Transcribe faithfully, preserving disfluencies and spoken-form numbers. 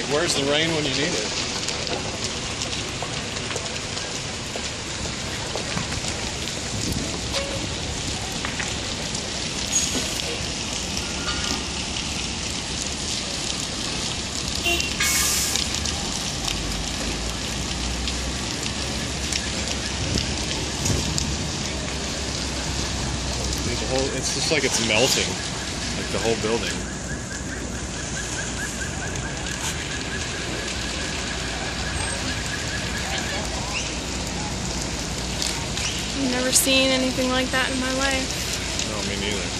Where's the rain when you need it? The whole, it's just like it's melting, like the whole building. I've never seen anything like that in my life. No, me neither.